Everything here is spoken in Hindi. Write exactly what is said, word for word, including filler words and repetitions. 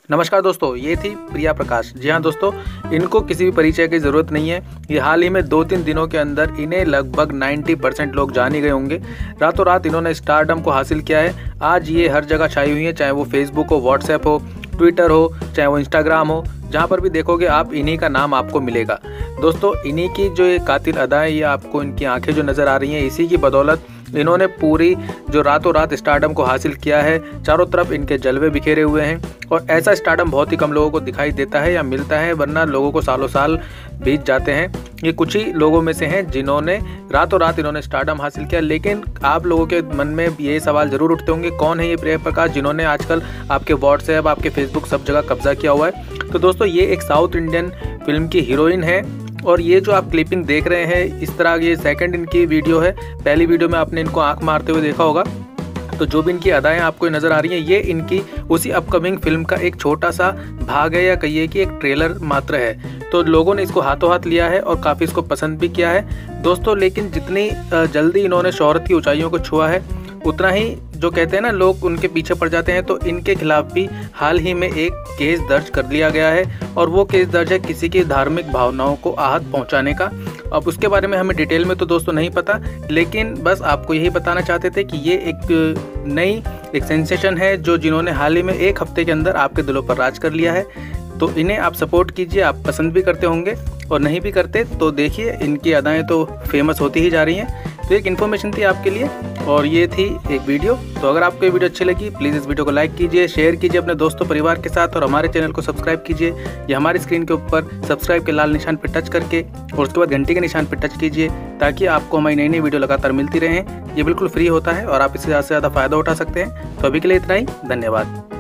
नमस्कार दोस्तों, ये थी प्रिया प्रकाश। जी हाँ दोस्तों, इनको किसी भी परिचय की ज़रूरत नहीं है। ये हाल ही में दो तीन दिनों के अंदर इन्हें लगभग नब्बे परसेंट लोग जान ही गए होंगे। रातों रात इन्होंने स्टारडम को हासिल किया है। आज ये हर जगह छाई हुई है, चाहे वो फेसबुक हो, व्हाट्सएप हो, ट्विटर हो, चाहे वो इंस्टाग्राम हो। जहाँ पर भी देखोगे आप इन्हीं का नाम आपको मिलेगा। दोस्तों, इन्हीं की जो ये कातिल अदाएँ, ये आपको इनकी आंखें जो नज़र आ रही हैं, इसी की बदौलत इन्होंने पूरी जो रातों रात स्टारडम को हासिल किया है। चारों तरफ इनके जलवे बिखेरे हुए हैं और ऐसा स्टारडम बहुत ही कम लोगों को दिखाई देता है या मिलता है, वरना लोगों को सालों साल बीत जाते हैं। ये कुछ ही लोगों में से हैं जिन्होंने रातों रात इन्होंने स्टारडम हासिल किया। लेकिन आप लोगों के मन में ये सवाल जरूर उठते होंगे, कौन है ये प्रिया प्रकाश जिन्होंने आजकल आपके व्हाट्सएप, आपके फेसबुक सब जगह कब्जा किया हुआ है। तो दोस्तों, ये एक साउथ इंडियन फिल्म की हीरोइन है और ये जो आप क्लिपिंग देख रहे हैं, इस तरह ये सेकंड इनकी वीडियो है। पहली वीडियो में आपने इनको आंख मारते हुए देखा होगा। तो जो भी इनकी अदाएं आपको नज़र आ रही हैं, ये इनकी उसी अपकमिंग फिल्म का एक छोटा सा भाग है या कहिए कि एक ट्रेलर मात्र है। तो लोगों ने इसको हाथों हाथ लिया है और काफ़ी इसको पसंद भी किया है दोस्तों। लेकिन जितनी जल्दी इन्होंने शोहरत की ऊंचाइयों को छुआ है, उतना ही जो कहते हैं ना लोग उनके पीछे पड़ जाते हैं। तो इनके खिलाफ भी हाल ही में एक केस दर्ज कर लिया गया है और वो केस दर्ज है किसी की धार्मिक भावनाओं को आहत पहुंचाने का। अब उसके बारे में हमें डिटेल में तो दोस्तों नहीं पता, लेकिन बस आपको यही बताना चाहते थे कि ये एक नई एक सेंसेशन है जो जिन्होंने हाल ही में एक हफ्ते के अंदर आपके दिलों पर राज कर लिया है। तो इन्हें आप सपोर्ट कीजिए। आप पसंद भी करते होंगे और नहीं भी करते तो देखिए, इनकी अदाएँ तो फेमस होती ही जा रही हैं। तो एक इन्फॉर्मेशन थी आपके लिए और ये थी एक वीडियो। तो अगर आपको ये वीडियो अच्छी लगी, प्लीज़ इस वीडियो को लाइक कीजिए, शेयर कीजिए अपने दोस्तों परिवार के साथ और हमारे चैनल को सब्सक्राइब कीजिए। या हमारी स्क्रीन के ऊपर सब्सक्राइब के लाल निशान पर टच करके और उसके बाद घंटी के निशान पर टच कीजिए, ताकि आपको हमारी नई नई वीडियो लगातार मिलती रहें। ये बिल्कुल फ्री होता है और आप इससे ज़्यादा से ज़्यादा फ़ायदा उठा सकते हैं। तो अभी के लिए इतना ही, धन्यवाद।